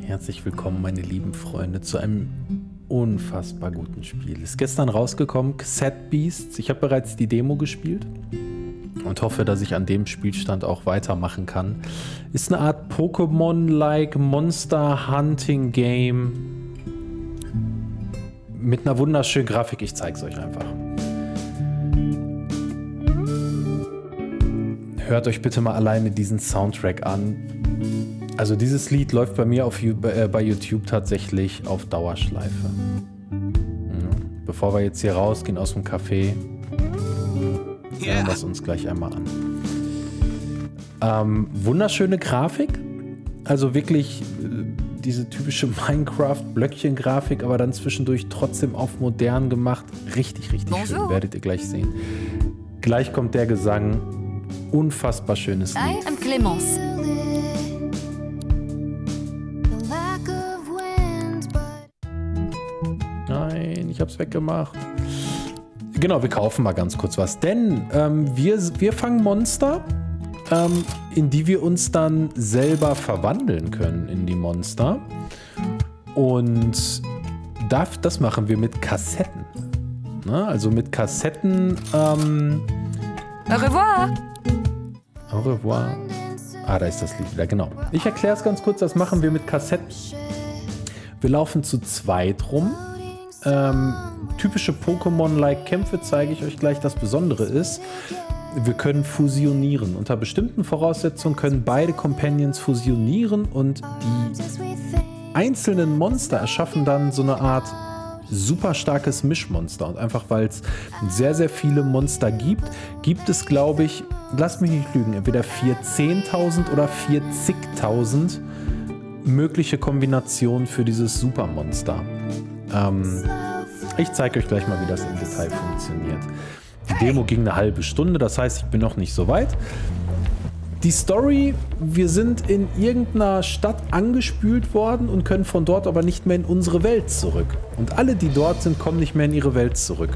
Herzlich willkommen, meine lieben Freunde, zu einem unfassbar guten Spiel. Ist gestern rausgekommen, Cassette Beasts. Ich habe bereits die Demo gespielt und hoffe, dass ich an dem Spielstand auch weitermachen kann. Ist eine Art Pokémon-like Monster Hunting Game mit einer wunderschönen Grafik. Ich zeige es euch einfach. Hört euch bitte mal alleine diesen Soundtrack an. Also dieses Lied läuft bei mir bei YouTube tatsächlich auf Dauerschleife. Ja. Bevor wir jetzt hier rausgehen aus dem Café, hören wir es uns gleich einmal an. Wunderschöne Grafik. Also wirklich diese typische Minecraft-Blöckchen-Grafik, aber dann zwischendurch trotzdem auf modern gemacht. Richtig, richtig schön, werdet ihr gleich sehen. Gleich kommt der Gesang. Unfassbar schönes Lied. I am Clémence. Nein, ich hab's weggemacht. Genau, wir kaufen mal ganz kurz was. Denn wir fangen Monster, in die wir uns dann selber verwandeln können in die Monster. Und das machen wir mit Kassetten. Na, also mit Kassetten. Au revoir. Au revoir. Ah, da ist das Lied wieder, genau. Ich erkläre es ganz kurz, das machen wir mit Kassetten. Wir laufen zu zweit rum. Typische Pokémon-like Kämpfe zeige ich euch gleich. Das Besondere ist, wir können fusionieren. Unter bestimmten Voraussetzungen können beide Companions fusionieren und die einzelnen Monster erschaffen dann so eine Art super starkes Mischmonster. Und einfach weil es sehr, sehr viele Monster gibt es, glaube ich, lasst mich nicht lügen, entweder 10.000 oder 40.000 mögliche Kombinationen für dieses Supermonster. Ich zeige euch gleich mal, wie das im Detail funktioniert. Die Demo ging eine halbe Stunde, das heißt, ich bin noch nicht so weit. Die Story, wir sind in irgendeiner Stadt angespült worden und können von dort aber nicht mehr in unsere Welt zurück. Und alle, die dort sind, kommen nicht mehr in ihre Welt zurück.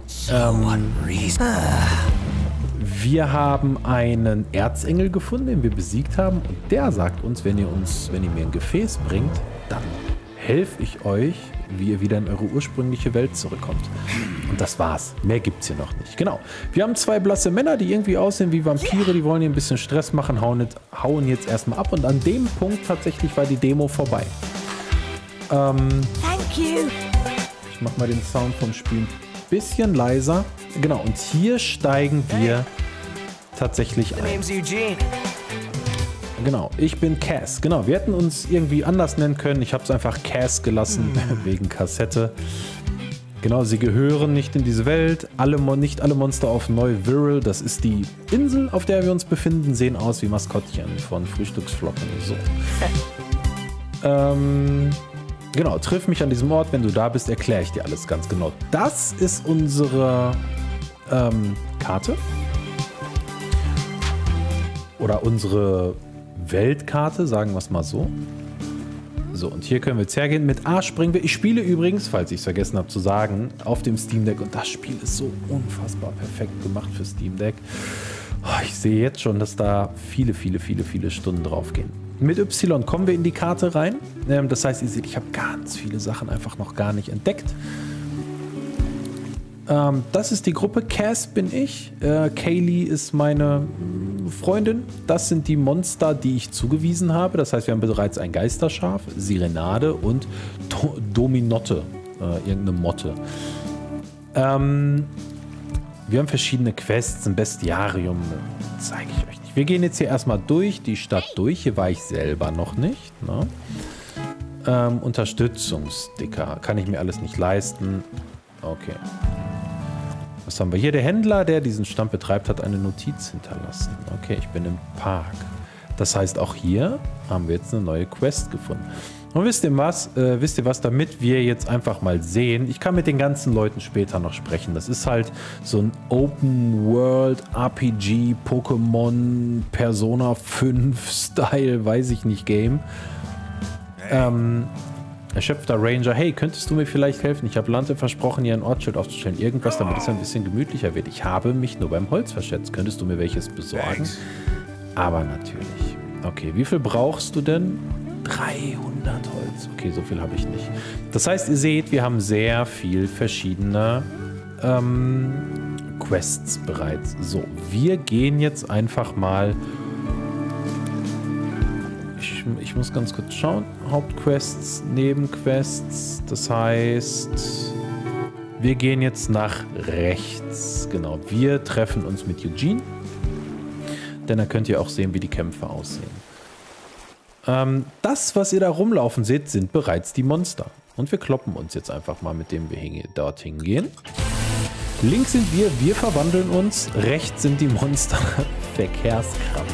Wir haben einen Erzengel gefunden, den wir besiegt haben. Und der sagt uns, wenn ihr mir ein Gefäß bringt, dann helfe ich euch, wie ihr wieder in eure ursprüngliche Welt zurückkommt. Und das war's. Mehr gibt's hier noch nicht. Genau. Wir haben zwei blasse Männer, die irgendwie aussehen wie Vampire. Die wollen hier ein bisschen Stress machen, hauen jetzt erstmal ab. Und an dem Punkt tatsächlich war die Demo vorbei. Thank you. Ich mach mal den Sound vom Spiel ein bisschen leiser. Genau. Und hier steigen wir tatsächlich ein. Genau, ich bin Cass. Genau, wir hätten uns irgendwie anders nennen können. Ich habe es einfach Cass gelassen, wegen Kassette. Genau, sie gehören nicht in diese Welt. Nicht alle Monster auf Neu-Wirral, das ist die Insel, auf der wir uns befinden, sehen aus wie Maskottchen von Frühstücksflocken. So. Genau, triff mich an diesem Ort. Wenn du da bist, erkläre ich dir alles ganz genau. Das ist unsere Karte. Oder unsere Weltkarte, sagen wir es mal so. So, und hier können wir jetzt hergehen. Mit A springen wir. Ich spiele übrigens, falls ich es vergessen habe zu sagen, auf dem Steam Deck. Und das Spiel ist so unfassbar perfekt gemacht für Steam Deck. Oh, ich sehe jetzt schon, dass da viele, viele, viele, viele Stunden drauf gehen. Mit Y kommen wir in die Karte rein. Das heißt, ihr seht, ich habe ganz viele Sachen einfach noch gar nicht entdeckt. Das ist die Gruppe. Cass bin ich. Kaylee ist meine Freundin. Das sind die Monster, die ich zugewiesen habe. Das heißt, wir haben bereits ein Geisterschaf, Sirenade und Dominotte. Irgendeine Motte. Wir haben verschiedene Quests. Ein Bestiarium zeige ich euch nicht. Wir gehen jetzt hier erstmal durch die Stadt durch. Hier war ich selber noch nicht. Ne? Unterstützungssticker. Kann ich mir alles nicht leisten. Okay. Was haben wir hier? Der Händler, der diesen Stand betreibt, hat eine Notiz hinterlassen. Okay, ich bin im Park. Das heißt, auch hier haben wir jetzt eine neue Quest gefunden. Und wisst ihr was, damit wir jetzt einfach mal sehen, ich kann mit den ganzen Leuten später noch sprechen. Das ist halt so ein Open World RPG Pokémon Persona 5 Style, weiß ich nicht, Game. Erschöpfter Ranger, hey, könntest du mir vielleicht helfen? Ich habe Lante versprochen, hier ein Ortsschild aufzustellen. Irgendwas, damit es ein bisschen gemütlicher wird. Ich habe mich nur beim Holz verschätzt. Könntest du mir welches besorgen? Aber natürlich. Okay, wie viel brauchst du denn? 300 Holz. Okay, so viel habe ich nicht. Das heißt, ihr seht, wir haben sehr viel verschiedene Quests bereits. So, wir gehen jetzt einfach mal... Ich muss ganz kurz schauen. Hauptquests, Nebenquests. Das heißt, wir gehen jetzt nach rechts. Genau, wir treffen uns mit Eugene. Denn da könnt ihr auch sehen, wie die Kämpfe aussehen. Das, was ihr da rumlaufen seht, sind bereits die Monster. Und wir kloppen uns jetzt einfach mal, mit dem wir dorthin gehen. Links sind wir verwandeln uns. Rechts sind die Monster. Verkehrskrabben.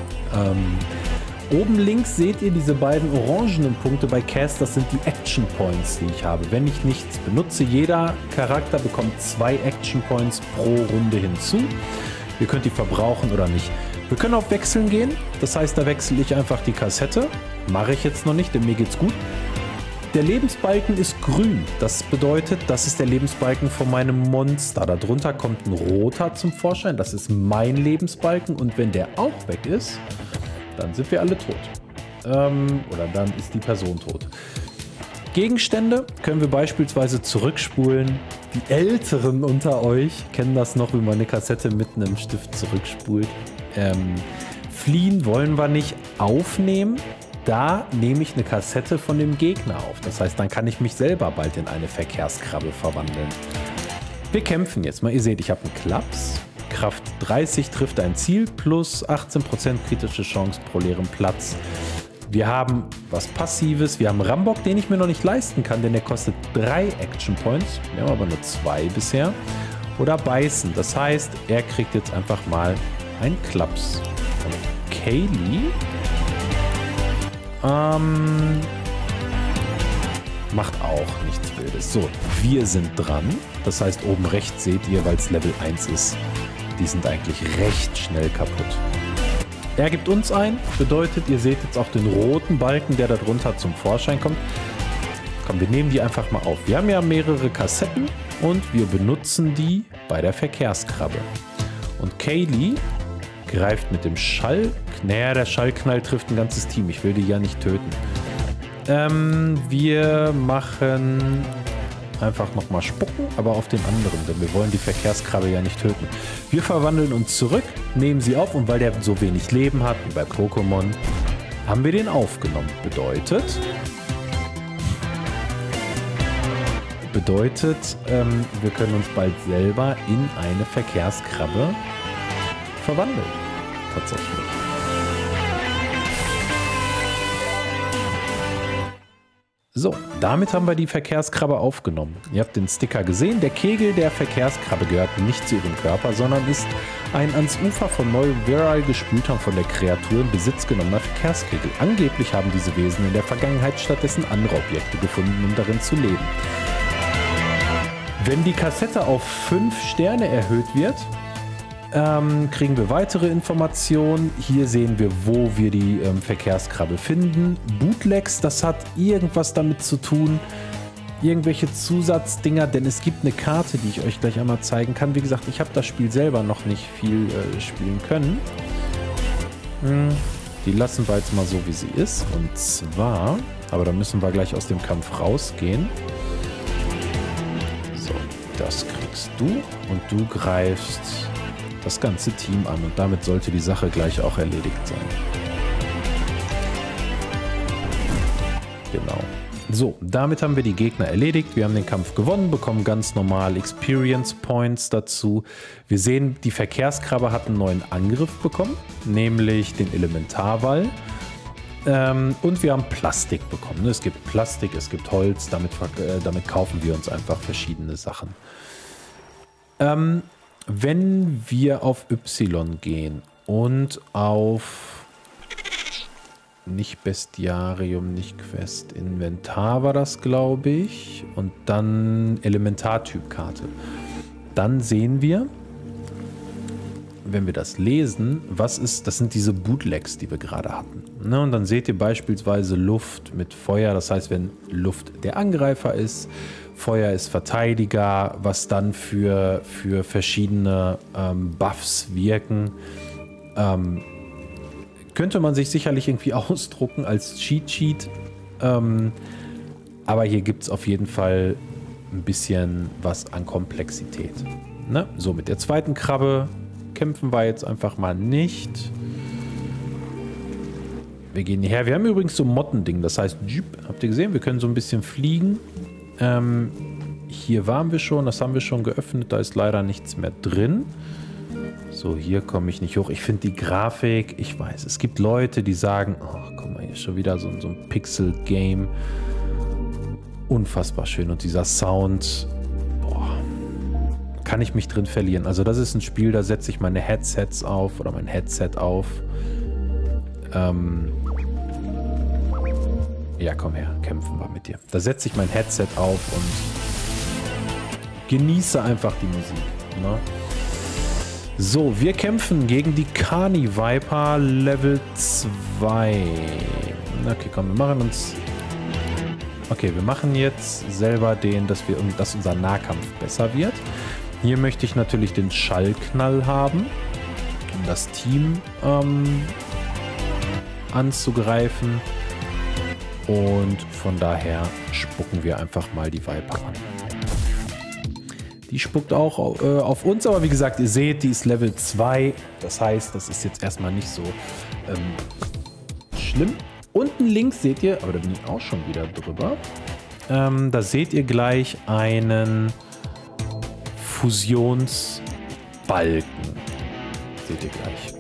Oben links seht ihr diese beiden orangenen Punkte bei Cast. Das sind die Action Points, die ich habe. Wenn ich nichts benutze, jeder Charakter bekommt 2 Action Points pro Runde hinzu. Ihr könnt die verbrauchen oder nicht. Wir können auf Wechseln gehen. Das heißt, da wechsle ich einfach die Kassette. Mache ich jetzt noch nicht, denn mir geht's gut. Der Lebensbalken ist grün. Das bedeutet, das ist der Lebensbalken von meinem Monster. Darunter kommt ein roter zum Vorschein. Das ist mein Lebensbalken. Und wenn der auch weg ist, dann sind wir alle tot. Oder dann ist die Person tot. Gegenstände können wir beispielsweise zurückspulen. Die Älteren unter euch kennen das noch, wie man eine Kassette mit einem Stift zurückspult. Fliehen wollen wir nicht. Aufnehmen. Da nehme ich eine Kassette von dem Gegner auf. Das heißt, dann kann ich mich selber bald in eine Verkehrskrabbe verwandeln. Wir kämpfen jetzt mal. Ihr seht, ich habe einen Klaps. Kraft 30 trifft ein Ziel plus 18% kritische Chance pro leeren Platz. Wir haben was Passives. Wir haben Rambock, den ich mir noch nicht leisten kann, denn der kostet 3 Action Points. Wir haben aber nur 2 bisher. Oder Beißen. Das heißt, er kriegt jetzt einfach mal einen Klaps. Und Kaylee macht auch nichts Wildes. So, wir sind dran. Das heißt, oben rechts seht ihr, weil es Level 1 ist, die sind eigentlich recht schnell kaputt. Er gibt uns ein. Bedeutet, ihr seht jetzt auch den roten Balken, der darunter zum Vorschein kommt. Komm, wir nehmen die einfach mal auf. Wir haben ja mehrere Kassetten und wir benutzen die bei der Verkehrskrabbe. Und Kaylee greift mit dem Schall. Naja, der Schallknall trifft ein ganzes Team. Ich will die ja nicht töten. Wir machen einfach nochmal spucken, aber auf den anderen, denn wir wollen die Verkehrskrabbe ja nicht töten. Wir verwandeln uns zurück, nehmen sie auf und weil der so wenig Leben hat, wie bei Pokémon, haben wir den aufgenommen. Bedeutet, wir können uns bald selber in eine Verkehrskrabbe verwandeln. Tatsächlich. So, damit haben wir die Verkehrskrabbe aufgenommen. Ihr habt den Sticker gesehen. Der Kegel der Verkehrskrabbe gehört nicht zu ihrem Körper, sondern ist ein ans Ufer von Neuviral gespülter und von der Kreatur in Besitz genommener Verkehrskegel. Angeblich haben diese Wesen in der Vergangenheit stattdessen andere Objekte gefunden, um darin zu leben. Wenn die Kassette auf 5 Sterne erhöht wird, kriegen wir weitere Informationen. Hier sehen wir, wo wir die Verkehrskrabbe finden. Bootlegs, das hat irgendwas damit zu tun. Irgendwelche Zusatzdinger, denn es gibt eine Karte, die ich euch gleich einmal zeigen kann. Wie gesagt, ich habe das Spiel selber noch nicht viel spielen können. Die lassen wir jetzt mal so, wie sie ist. Und zwar, aber da müssen wir gleich aus dem Kampf rausgehen. So, das kriegst du und du greifst das ganze Team an und damit sollte die Sache gleich auch erledigt sein. Genau. So, damit haben wir die Gegner erledigt. Wir haben den Kampf gewonnen, bekommen ganz normal Experience Points dazu. Wir sehen, die Verkehrskrabbe hat einen neuen Angriff bekommen, nämlich den Elementarwall. Und wir haben Plastik bekommen. Es gibt Plastik, es gibt Holz, damit kaufen wir uns einfach verschiedene Sachen. Wenn wir auf Y gehen und auf nicht Bestiarium, nicht Quest, Inventar war das, glaube ich, und dann Elementartypkarte, dann sehen wir, wenn wir das lesen, das sind diese Bootlegs, die wir gerade hatten. Ne? Und dann seht ihr beispielsweise Luft mit Feuer, das heißt, wenn Luft der Angreifer ist, Feuer ist Verteidiger, was dann für verschiedene Buffs wirken. Könnte man sich sicherlich irgendwie ausdrucken als Cheat-Sheet. Aber hier gibt es auf jeden Fall ein bisschen was an Komplexität. Ne? So, mit der zweiten Krabbe kämpfen wir jetzt einfach mal nicht. Wir gehen hierher. Wir haben übrigens so ein Mottending. Das heißt, habt ihr gesehen? Wir können so ein bisschen fliegen. Hier waren wir schon. Das haben wir schon geöffnet. Da ist leider nichts mehr drin. So, hier komme ich nicht hoch. Ich finde die Grafik, ich weiß, es gibt Leute, die sagen, oh, guck mal, hier ist schon wieder so ein Pixel-Game. Unfassbar schön. Und dieser Sound, boah, kann ich mich drin verlieren. Also das ist ein Spiel, da setze ich meine Headsets auf oder mein Headset auf. Ja, komm her, kämpfen wir mit dir. Da setze ich mein Headset auf und genieße einfach die Musik. Ne? So, wir kämpfen gegen die Carni Viper Level 2. Okay, komm, wir machen uns... Okay, wir machen jetzt selber dass unser Nahkampf besser wird. Hier möchte ich natürlich den Schallknall haben, um das Team anzugreifen. Und von daher spucken wir einfach mal die Viper an. Die spuckt auch auf uns, aber wie gesagt, ihr seht, die ist Level 2. Das heißt, das ist jetzt erstmal nicht so schlimm. Unten links seht ihr, aber da bin ich auch schon wieder drüber, da seht ihr gleich einen Fusionsbalken. Seht ihr gleich.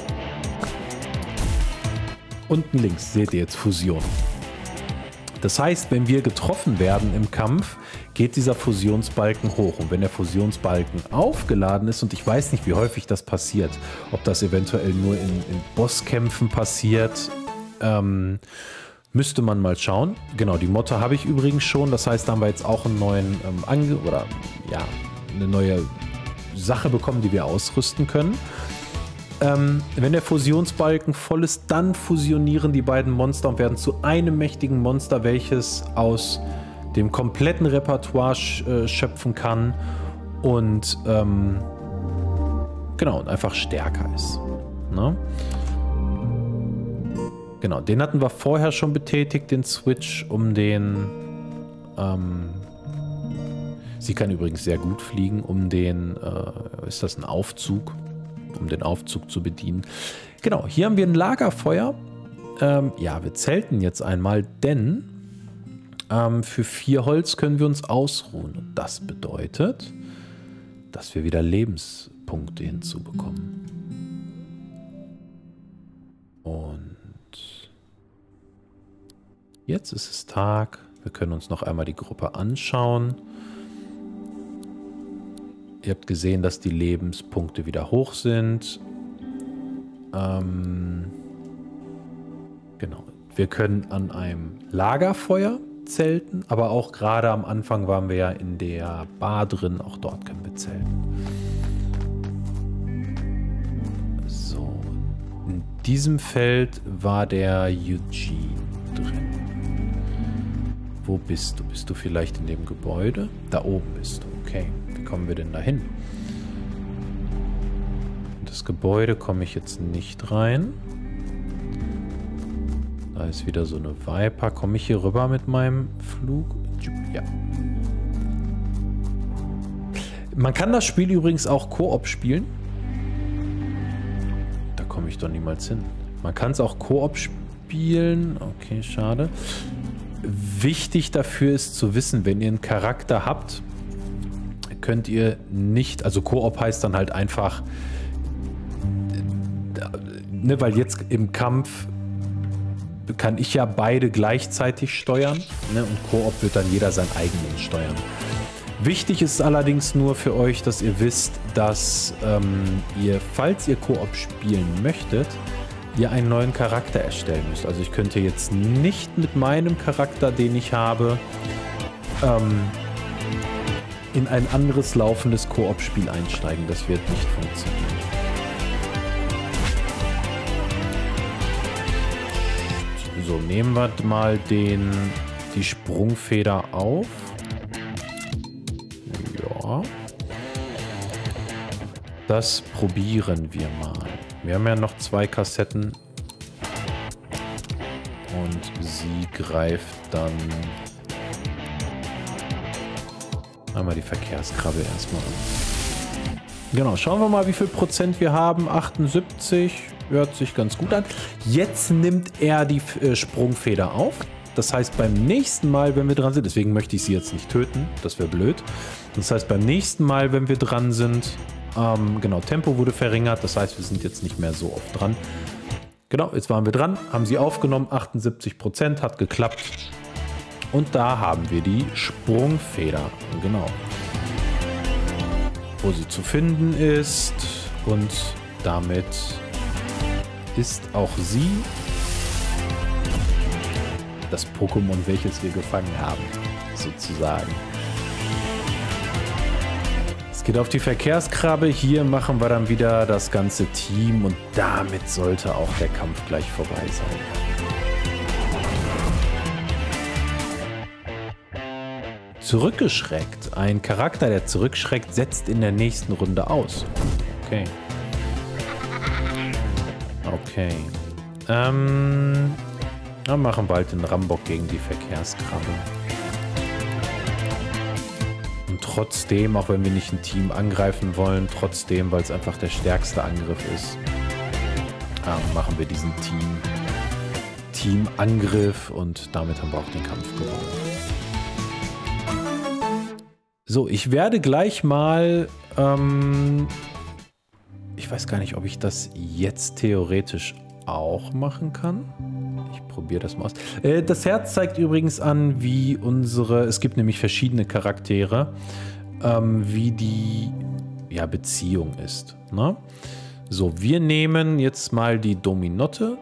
Unten links seht ihr jetzt Fusion. Das heißt, wenn wir getroffen werden im Kampf, geht dieser Fusionsbalken hoch. Und wenn der Fusionsbalken aufgeladen ist, und ich weiß nicht, wie häufig das passiert, ob das eventuell nur in Bosskämpfen passiert, müsste man mal schauen. Genau, die Motte habe ich übrigens schon. Das heißt, da haben wir jetzt auch einen neuen eine neue Sache bekommen, die wir ausrüsten können. Wenn der Fusionsbalken voll ist, dann fusionieren die beiden Monster und werden zu einem mächtigen Monster, welches aus dem kompletten Repertoire schöpfen kann und genau, und einfach stärker ist. Ne? Genau, den hatten wir vorher schon betätigt, den Switch, um den sie kann übrigens sehr gut fliegen, um den ist das ein Aufzug? Um den Aufzug zu bedienen. Genau, hier haben wir ein Lagerfeuer. Ja, wir zelten jetzt einmal, denn für 4 Holz können wir uns ausruhen. Und das bedeutet, dass wir wieder Lebenspunkte hinzubekommen. Und jetzt ist es Tag. Wir können uns noch einmal die Gruppe anschauen. Ihr habt gesehen, dass die Lebenspunkte wieder hoch sind. Genau. Wir können an einem Lagerfeuer zelten, aber auch gerade am Anfang waren wir ja in der Bar drin. Auch dort können wir zelten. So. In diesem Feld war der Eugene drin. Wo bist du? Bist du vielleicht in dem Gebäude? Da oben bist du. Okay. Wie kommen wir denn da hin? In das Gebäude komme ich jetzt nicht rein. Da ist wieder so eine Viper. Komme ich hier rüber mit meinem Flug? Ja. Man kann das Spiel übrigens auch Koop spielen. Da komme ich doch niemals hin. Man kann es auch Koop spielen. Okay, schade. Wichtig dafür ist zu wissen, wenn ihr einen Charakter habt, könnt ihr nicht, also Koop heißt dann halt einfach, ne, weil jetzt im Kampf kann ich ja beide gleichzeitig steuern, ne, und Koop wird dann jeder seinen eigenen steuern. Wichtig ist allerdings nur für euch, dass ihr wisst, dass ihr, falls ihr Koop spielen möchtet, ihr einen neuen Charakter erstellen müsst. Also ich könnte jetzt nicht mit meinem Charakter, den ich habe, in ein anderes laufendes Koop-Spiel einsteigen. Das wird nicht funktionieren. So, nehmen wir mal die Sprungfeder auf. Ja. Das probieren wir mal. Wir haben ja noch 2 Kassetten. Und sie greift dann einmal die Verkehrskrabbe erstmal an. Genau, schauen wir mal, wie viel Prozent wir haben. 78, hört sich ganz gut an. Jetzt nimmt er die Sprungfeder auf. Das heißt, beim nächsten Mal, wenn wir dran sind, deswegen möchte ich sie jetzt nicht töten, das wäre blöd. Das heißt, beim nächsten Mal, wenn wir dran sind, genau, Tempo wurde verringert. Das heißt, wir sind jetzt nicht mehr so oft dran. Genau, jetzt waren wir dran, haben sie aufgenommen, 78%, hat geklappt. Und da haben wir die Sprungfeder, genau. Wo sie zu finden ist. Und damit ist auch sie das Pokémon, welches wir gefangen haben, sozusagen. Es geht auf die Verkehrskrabbe. Hier machen wir dann wieder das ganze Team und damit sollte auch der Kampf gleich vorbei sein. Zurückgeschreckt. Ein Charakter, der zurückschreckt, setzt in der nächsten Runde aus. Okay. Okay. Dann machen wir bald den Rambock gegen die Verkehrskrabbe. Und trotzdem, auch wenn wir nicht ein Team angreifen wollen, trotzdem, weil es einfach der stärkste Angriff ist, machen wir diesen Teamangriff und damit haben wir auch den Kampf gewonnen. So, ich werde gleich mal, ich weiß gar nicht, ob ich das jetzt theoretisch auch machen kann. Ich probiere das mal aus. Das Herz zeigt übrigens an, wie es gibt nämlich verschiedene Charaktere, wie die Beziehung ist. Ne? So, wir nehmen jetzt mal die Dominotte.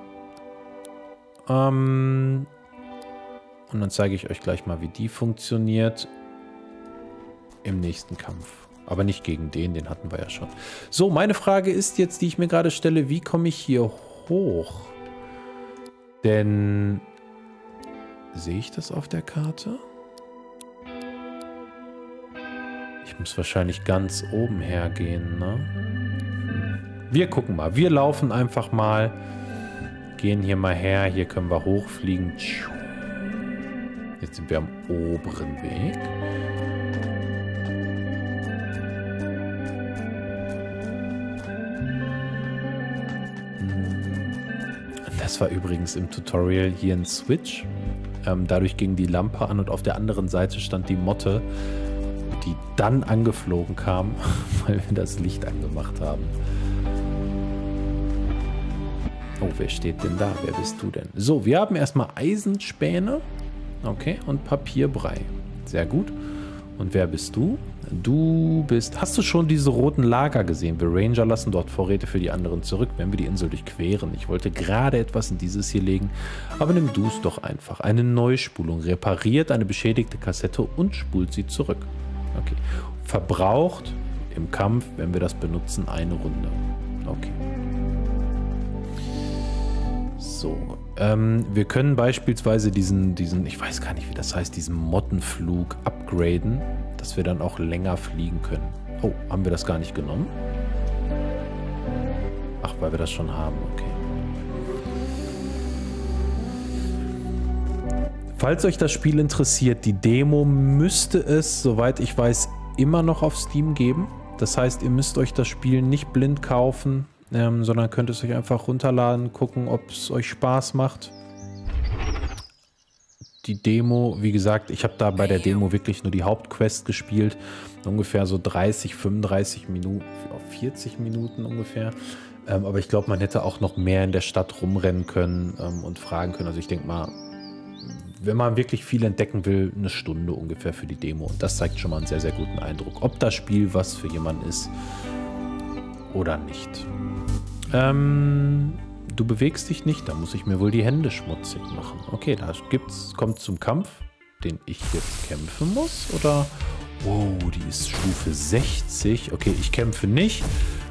Und dann zeige ich euch gleich mal, wie die funktioniert im nächsten Kampf. Aber nicht gegen den hatten wir ja schon. So, meine Frage ist jetzt, die ich mir gerade stelle, wie komme ich hier hoch? Denn sehe ich das auf der Karte? Ich muss wahrscheinlich ganz oben hergehen, ne? Wir gucken mal. Wir laufen einfach mal. Gehen hier mal her. Hier können wir hochfliegen. Jetzt sind wir am oberen Weg. Das war übrigens im Tutorial hier ein Switch. Dadurch ging die Lampe an und auf der anderen Seite stand die Motte, die dann angeflogen kam, weil wir das Licht angemacht haben. Oh, wer steht denn da? Wer bist du denn? So, wir haben erstmal Eisenspäne. Okay, und Papierbrei. Sehr gut. Und wer bist du? Du bist... Hast du schon diese roten Lager gesehen? Wir Ranger lassen dort Vorräte für die anderen zurück, wenn wir die Insel durchqueren. Ich wollte gerade etwas in dieses hier legen, aber nimm du es doch einfach. Eine Neuspulung repariert eine beschädigte Kassette und spult sie zurück. Okay. Verbraucht im Kampf, wenn wir das benutzen, eine Runde. Okay. So. Wir können beispielsweise diesen, ich weiß gar nicht, wie das heißt, diesen Mottenflug upgraden, dass wir dann auch länger fliegen können. Oh, haben wir das gar nicht genommen? Ach, weil wir das schon haben, okay. Falls euch das Spiel interessiert, die Demo müsste es, soweit ich weiß, immer noch auf Steam geben. Das heißt, ihr müsst euch das Spiel nicht blind kaufen, sondern könnt es euch einfach runterladen, gucken, ob es euch Spaß macht. Die Demo, wie gesagt, ich habe da bei der Demo wirklich nur die Hauptquest gespielt. Ungefähr so 30, 35 Minuten, 40 Minuten ungefähr. Aber ich glaube, man hätte auch noch mehr in der Stadt rumrennen können und fragen können. Also ich denke mal, wenn man wirklich viel entdecken will, eine Stunde ungefähr für die Demo. Und das zeigt schon mal einen sehr, sehr guten Eindruck, ob das Spiel was für jemanden ist oder nicht. Du bewegst dich nicht, da muss ich mir wohl die Hände schmutzig machen. Okay, da kommt zum Kampf, den ich jetzt kämpfen muss, oder? Oh, die ist Stufe 60. Okay, ich kämpfe nicht.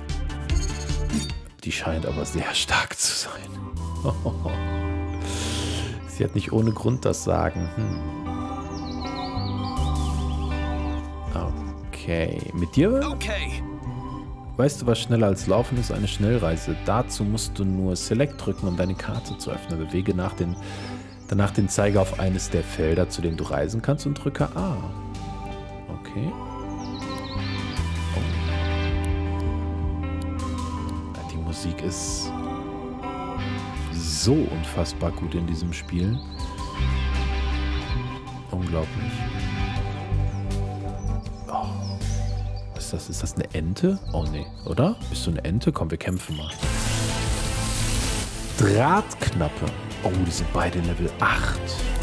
Die scheint aber sehr stark zu sein. Sie hat nicht ohne Grund das Sagen. Okay, mit dir? Okay. Weißt du, was schneller als Laufen ist? Eine Schnellreise. Dazu musst du nur Select drücken, um deine Karte zu öffnen. Bewege Danach den Zeiger auf eines der Felder, zu denen du reisen kannst und drücke A. Okay. Ja, die Musik ist so unfassbar gut in diesem Spiel. Unglaublich. Oh. Was ist das? Ist das eine Ente? Oh nee, oder? Bist du eine Ente? Komm, wir kämpfen mal. Drahtknappe. Oh, die sind beide Level 8.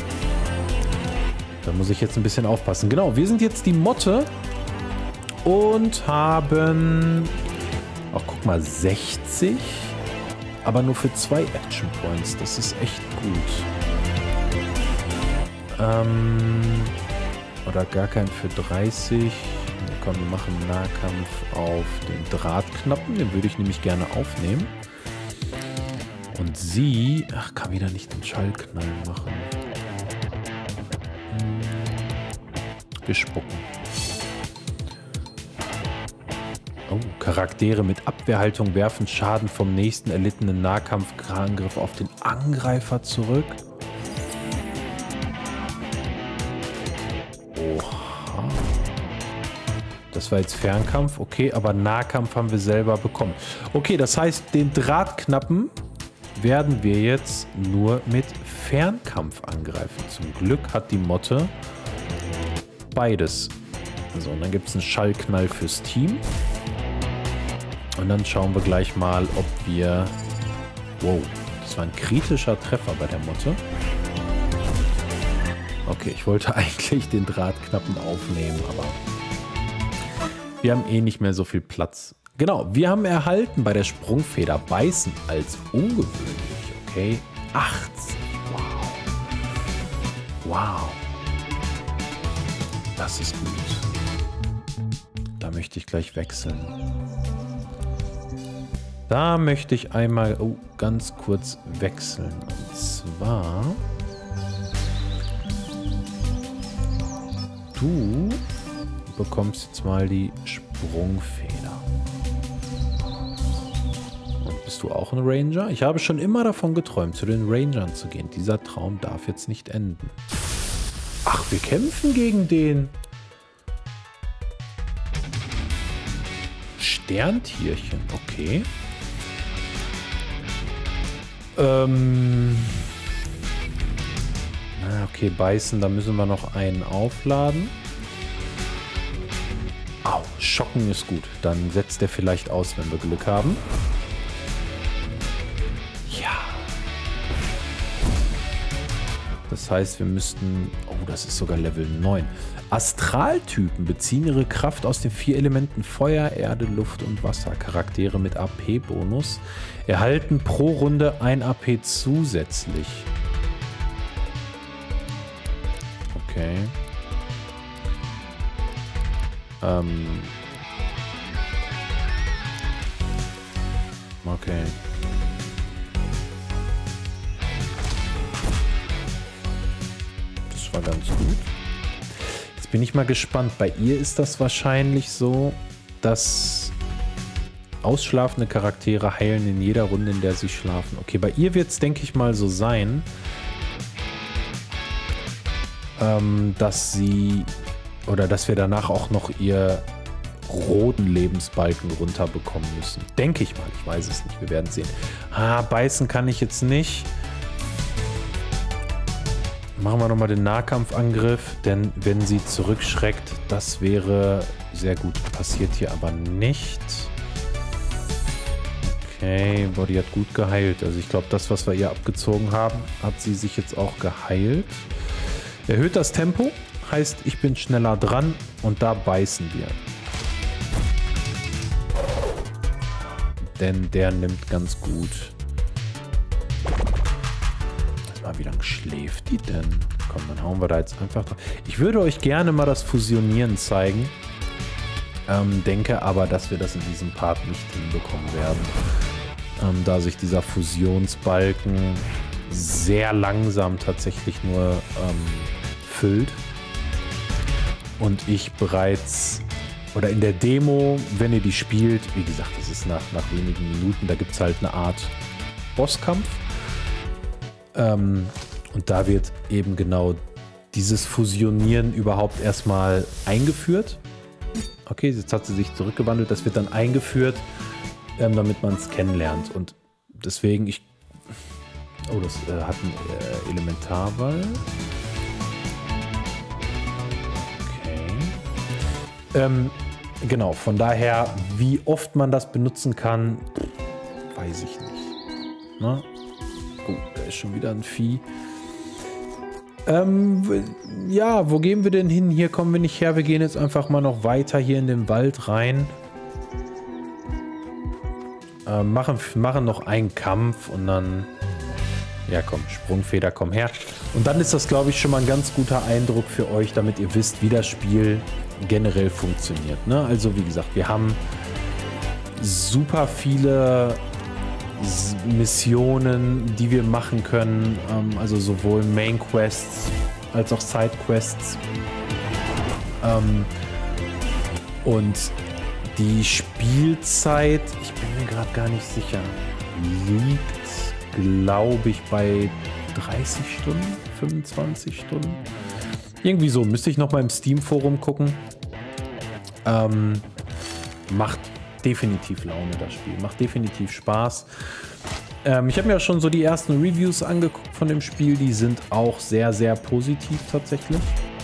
Da muss ich jetzt ein bisschen aufpassen. Genau, wir sind jetzt die Motte und haben, ach guck mal, 60. Aber nur für 2 Action Points. Das ist echt gut. Oder gar keinen für 30. Komm, wir machen Nahkampf auf den Drahtknappen. Den würde ich nämlich gerne aufnehmen. Und sie, ach, kann wieder nicht den Schallknall machen. Wir spucken. Oh, Charaktere mit Abwehrhaltung werfen Schaden vom nächsten erlittenen Nahkampfangriff auf den Angreifer zurück. Oha. Das war jetzt Fernkampf, okay, aber Nahkampf haben wir selber bekommen. Okay, das heißt, den Drahtknappen werden wir jetzt nur mit Fernkampf angreifen. Zum Glück hat die Motte beides. So, und dann gibt es einen Schallknall fürs Team. Und dann schauen wir gleich mal, ob wir... Wow, das war ein kritischer Treffer bei der Motte. Okay, ich wollte eigentlich den Drahtknappen aufnehmen, aber wir haben eh nicht mehr so viel Platz. Genau, wir haben erhalten bei der Sprungfeder Beißen als ungewöhnlich. Okay, 80. Wow. Wow. Das ist gut. Da möchte ich gleich wechseln. Da möchte ich einmal ganz kurz wechseln. Und zwar... Du bekommst jetzt mal die Sprungfeder. Und bist du auch ein Ranger? Ich habe schon immer davon geträumt, zu den Rangern zu gehen. Dieser Traum darf jetzt nicht enden. Ach, wir kämpfen gegen den Sterntierchen. Okay. Okay, beißen, da müssen wir noch einen aufladen. Au, schocken ist gut. Dann setzt er vielleicht aus, wenn wir Glück haben. Ja. Das heißt, wir müssten... Oh, das ist sogar Level 9. Astraltypen beziehen ihre Kraft aus den 4 Elementen Feuer, Erde, Luft und Wasser. Charaktere mit AP-Bonus erhalten pro Runde 1 AP zusätzlich. Okay. Okay. Das war ganz gut. Jetzt bin ich mal gespannt. Bei ihr ist das wahrscheinlich so, dass ausschlafende Charaktere heilen in jeder Runde, in der sie schlafen. Okay, bei ihr wird es, denke ich mal, so sein, dass sie oder dass wir danach auch noch ihr roten Lebensbalken runterbekommen müssen. Denke ich mal, ich weiß es nicht, wir werden sehen. Beißen kann ich jetzt nicht. Machen wir nochmal den Nahkampfangriff, denn wenn sie zurückschreckt, das wäre sehr gut. Passiert hier aber nicht. Okay, Body hat gut geheilt. Also ich glaube, das, was wir ihr abgezogen haben, hat sie sich jetzt auch geheilt. Erhöht das Tempo, heißt, ich bin schneller dran und da beißen wir. Denn der nimmt ganz gut. Mal, wie lange schläft die denn? Komm, dann hauen wir da jetzt einfach drauf. Ich würde euch gerne mal das Fusionieren zeigen. Denke aber, dass wir das in diesem Part nicht hinbekommen werden. Da sich dieser Fusionsbalken sehr langsam tatsächlich nur füllt. Und ich bereits, oder in der Demo, wenn ihr die spielt, wie gesagt, das ist nach wenigen Minuten, da gibt es halt eine Art Bosskampf. Und da wird eben genau dieses Fusionieren überhaupt erstmal eingeführt. Okay, jetzt hat sie sich zurückgewandelt. Das wird dann eingeführt, damit man es kennenlernt. Und deswegen, oh, das hat einen Elementarwall. Okay. Genau, von daher, wie oft man das benutzen kann, weiß ich nicht. Na? Oh, da ist schon wieder ein Vieh. Ja, wo gehen wir denn hin? Hier kommen wir nicht her. Wir gehen jetzt einfach mal noch weiter hier in den Wald rein. Machen noch einen Kampf und dann... Ja, komm, Sprungfeder, komm her. Und dann ist das, glaube ich, schon mal ein ganz guter Eindruck für euch, damit ihr wisst, wie das Spiel generell funktioniert. Ne? Also, wie gesagt, wir haben super viele Missionen, die wir machen können, also sowohl Main Quests als auch Side Quests. Und die Spielzeit, ich bin mir gerade gar nicht sicher, liegt, glaube ich, bei 30 Stunden, 25 Stunden. Irgendwie so, müsste ich noch mal im Steam-Forum gucken. Macht definitiv Laune, das Spiel. Macht definitiv Spaß. Ich habe mir ja schon so die ersten Reviews angeguckt von dem Spiel. Die sind auch sehr, sehr positiv tatsächlich.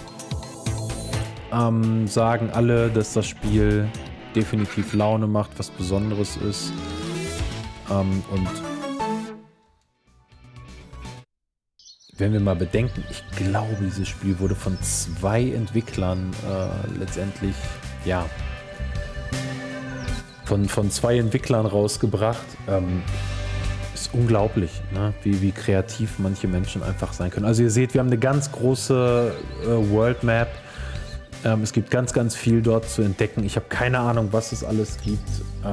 Sagen alle, dass das Spiel definitiv Laune macht, was Besonderes ist. Und wenn wir mal bedenken, ich glaube, dieses Spiel wurde von 2 Entwicklern letztendlich, ja, von 2 Entwicklern rausgebracht. Ist unglaublich, ne? Wie kreativ manche Menschen einfach sein können. Also ihr seht, wir haben eine ganz große World Map. Es gibt ganz, ganz viel dort zu entdecken. Ich habe keine Ahnung, was es alles gibt.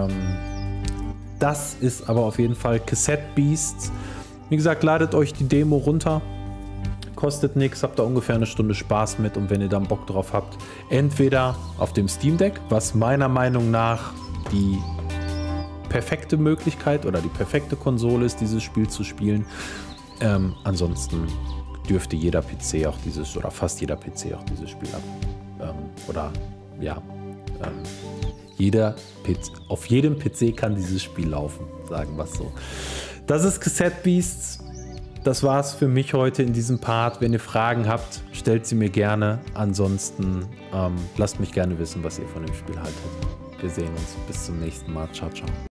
Das ist aber auf jeden Fall Cassette Beasts. Wie gesagt, ladet euch die Demo runter. Kostet nichts, habt da ungefähr eine Stunde Spaß mit. Und wenn ihr dann Bock drauf habt, entweder auf dem Steam Deck, was meiner Meinung nach die perfekte Möglichkeit oder die perfekte Konsole ist, dieses Spiel zu spielen. Ansonsten dürfte jeder PC auch dieses, oder fast jeder PC auch dieses Spiel haben. Auf jedem PC kann dieses Spiel laufen, sagen wir es so. Das ist Cassette Beasts. Das war's für mich heute in diesem Part. Wenn ihr Fragen habt, stellt sie mir gerne. Ansonsten lasst mich gerne wissen, was ihr von dem Spiel haltet. Wir sehen uns. Bis zum nächsten Mal. Ciao, ciao.